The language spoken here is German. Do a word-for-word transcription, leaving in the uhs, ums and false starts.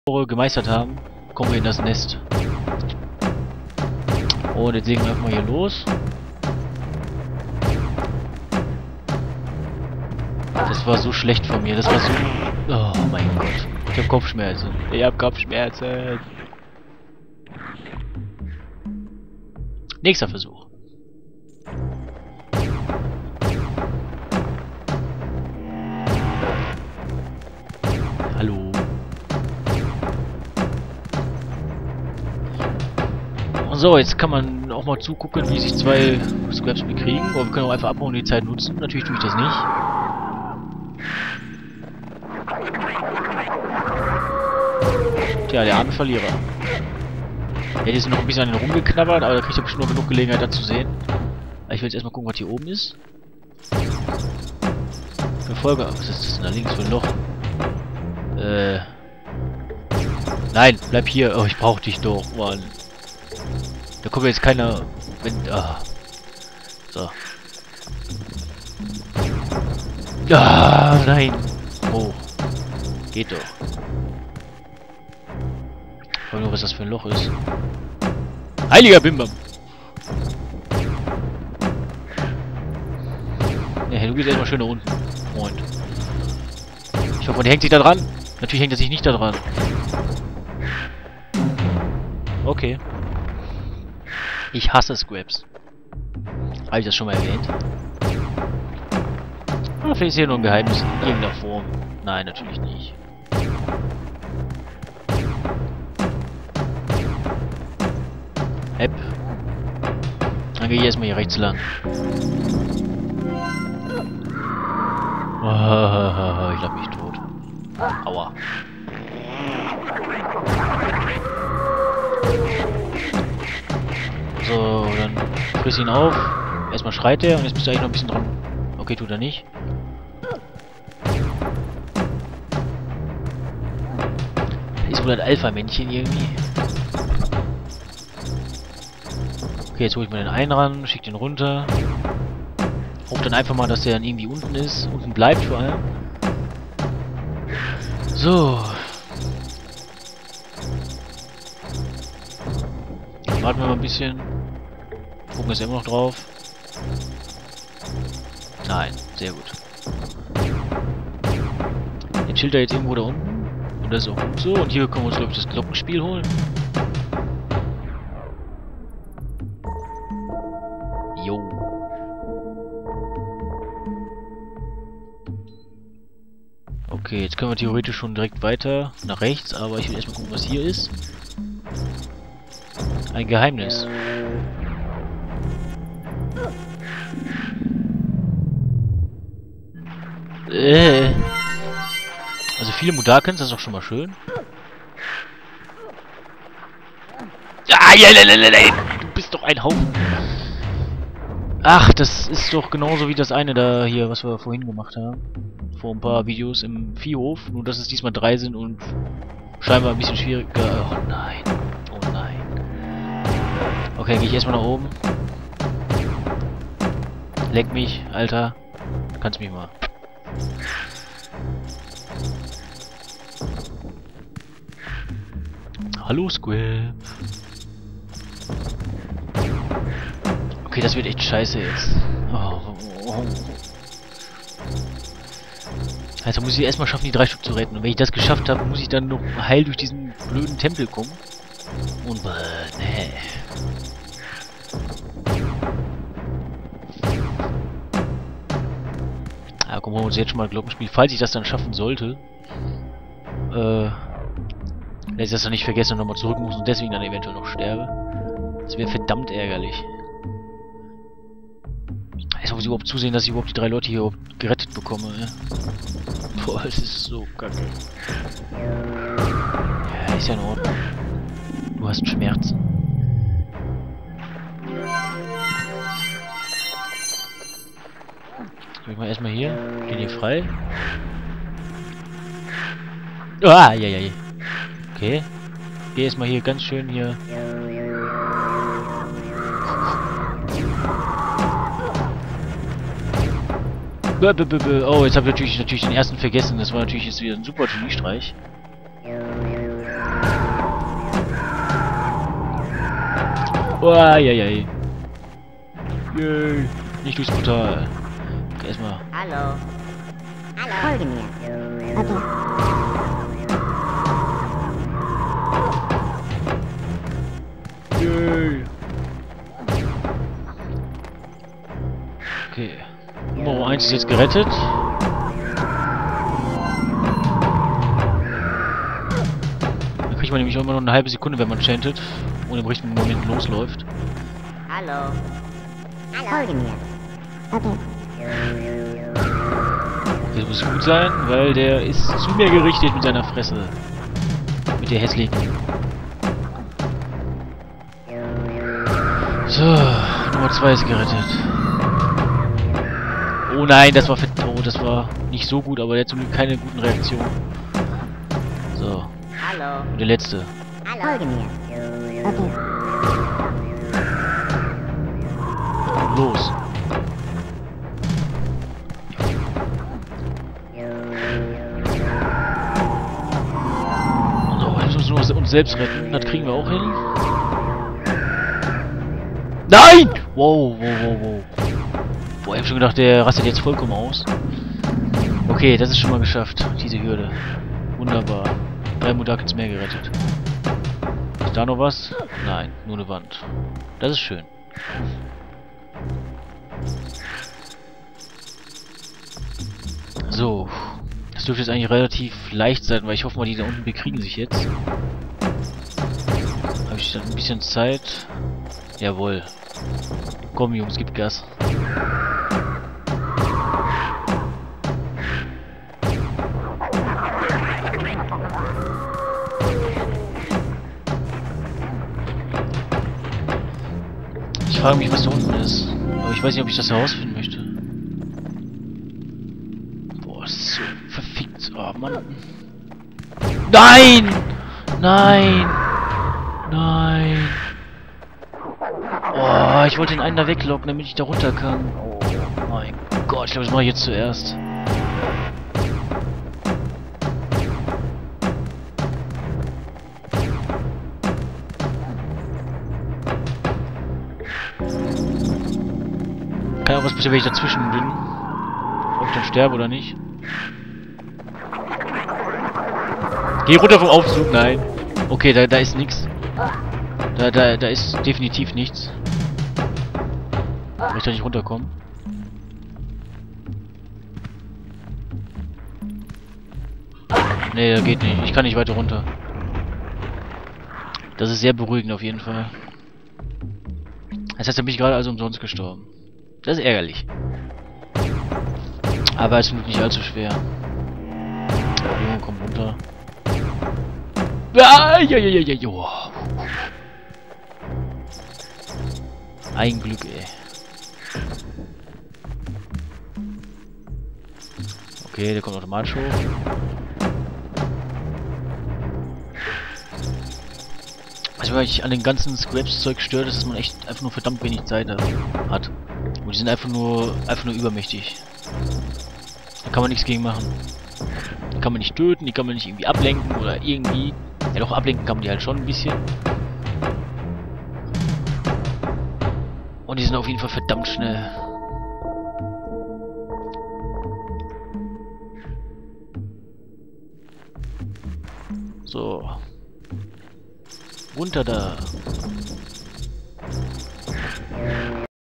gemeistert haben, kommen wir in das Nest. Und jetzt legen wir einfach mal hier los. Das war so schlecht von mir. Das war so... Oh mein Gott. Ich hab Kopfschmerzen. Ich hab Kopfschmerzen. Nächster Versuch. Hallo. So, jetzt kann man auch mal zugucken, wie sich zwei Scraps bekriegen. Aber wir können auch einfach abhauen und die Zeit nutzen. Natürlich tue ich das nicht. Tja, der arme Verlierer. Er hätte jetzt noch ein bisschen an den rumgeknabbert, aber da kriegt er bestimmt noch genug Gelegenheit, das zu sehen. Aber ich will jetzt erstmal gucken, was hier oben ist. Verfolger. Was ist das denn da links für ein Loch? Äh. Nein, bleib hier. Oh, ich brauch dich doch, Mann. Da kommt jetzt keiner. Wenn. Ah. So. Ah, nein. Hoch. Geht doch. Ich frage nur, was das für ein Loch ist. Heiliger Bimbam! Ja, du gehst erstmal schön nach unten, Freund. Ich hoffe, der hängt sich da dran. Natürlich hängt er sich nicht da dran. Okay. Ich hasse Scraps. Habe ich das schon mal erwähnt? Ah, vielleicht ist hier nur ein Geheimnis in irgendeiner Form. Nein, natürlich nicht. Hepp. Dann gehe ich erstmal hier rechts lang. Oh, ich lache mich tot. Aua. So, dann friss ihn auf. Erstmal schreit er und jetzt bist du eigentlich noch ein bisschen dran. Okay, tut er nicht. Ist wohl ein Alpha-Männchen irgendwie. Okay, jetzt hole ich mir den einen ran, schick den runter. Hoffe dann einfach mal, dass der dann irgendwie unten ist. Unten bleibt vor allem. So. Warten wir mal ein bisschen. Gucken jetzt immer noch drauf. Nein, sehr gut. Den chillt er jetzt irgendwo da unten. Und das ist auch gut so. Und hier können wir uns, glaube ich, das Glockenspiel holen. Jo. Okay, jetzt können wir theoretisch schon direkt weiter nach rechts, aber ich will erstmal gucken, was hier ist. Ein Geheimnis. Äh. Also viele Mudakens, das ist doch schon mal schön. Ah, ja, ja, ja, ja, du bist doch ein Haufen. Ach, das ist doch genauso wie das eine da hier, was wir vorhin gemacht haben. Vor ein paar Videos im Viehhof. Nur, dass es diesmal drei sind und scheinbar ein bisschen schwieriger. Oh nein. Oh nein. Okay, gehe ich erstmal nach oben. Leck mich, Alter. Du kannst mich mal. Hallo, Squib. Okay, das wird echt scheiße jetzt. Oh, oh, oh. Also muss ich erstmal schaffen, die drei Stück zu retten. Und wenn ich das geschafft habe, muss ich dann noch heil durch diesen blöden Tempel kommen. Und äh, nee. Ja, gucken wir uns jetzt schon mal Glockenspiel. Falls ich das dann schaffen sollte, äh, dass ich das dann nicht vergesse und nochmal zurück muss und deswegen dann eventuell noch sterbe. Das wäre verdammt ärgerlich. Jetzt muss ich überhaupt zusehen, dass ich überhaupt die drei Leute hier überhaupt gerettet bekomme. Ja. Boah, das ist so kacke. Ja, ist ja in Ordnung. Du hast Schmerzen. Ich mal erstmal hier. Den hier frei. Ah, ja, ja, ja. Okay. Geh erstmal hier ganz schön hier. Oh, jetzt habe ich natürlich, natürlich den ersten vergessen. Das war natürlich jetzt wieder ein super Geniestreich. Oh, ja, ja. Yay. Nicht durchs Portal. Okay, erstmal. Hallo. Hallo. Folge mir. Okay. Yay. Okay. Nummer eins ist jetzt gerettet. Dann kriegt man nämlich immer noch eine halbe Sekunde, wenn man chantet und im richtigen Moment losläuft. Hallo. Hallo. Folge mir. Okay. Das muss gut sein, weil der ist zu mir gerichtet mit seiner Fresse. Mit der hässlichen. So, Nummer zwei ist gerettet. Oh nein, das war fett. Oh, das war nicht so gut, aber der hat zum Glück keine guten Reaktionen. So. Hallo. Und der letzte. Hallo. Folge mir. Okay. Und los. So, jetzt müssen wir uns selbst retten. Das kriegen wir auch hin. Nein! Wow, wow, wow, wow. Boah, ich hab schon gedacht, der rastet jetzt vollkommen aus. Okay, das ist schon mal geschafft, diese Hürde. Wunderbar. Drei Mudakels mehr gerettet. Ist da noch was? Nein, nur eine Wand. Das ist schön. So. Das dürfte jetzt eigentlich relativ leicht sein, weil ich hoffe mal, die da unten bekriegen sich jetzt. Habe ich dann ein bisschen Zeit? Jawohl. Komm Jungs, gib Gas. Ich frage mich, was da unten ist. Aber ich weiß nicht, ob ich das herausfinden möchte. Boah, das ist so verfickt. Oh Mann. Nein! Nein! Nein! Oh, ich wollte den einen da weglocken, damit ich da runter kann. Oh mein Gott, ich glaube, das mache ich jetzt zuerst. Kann auch was passieren, wenn ich dazwischen bin. Ob ich dann sterbe oder nicht. Geh runter vom Aufzug, nein. Okay, da, da ist nichts. Da, da, da ist definitiv nichts. Ich möchte nicht runterkommen. Nee, das geht nicht. Ich kann nicht weiter runter. Das ist sehr beruhigend auf jeden Fall. Das heißt, da bin ich gerade also umsonst gestorben. Das ist ärgerlich. Aber es ist nicht allzu schwer. Junge, komm runter. Ah, ja, ja, ja, ja, ja. Ein Glück, ey. Okay, der kommt automatisch hoch. Also, weil ich an den ganzen Scraps-Zeug stört, ist, dass man echt einfach nur verdammt wenig Zeit hat. Und die sind einfach nur, einfach nur übermächtig. Da kann man nichts gegen machen. Die kann man nicht töten, die kann man nicht irgendwie ablenken oder irgendwie. Ja, doch, ablenken kann man die halt schon ein bisschen. Und die sind auf jeden Fall verdammt schnell. So. Runter da.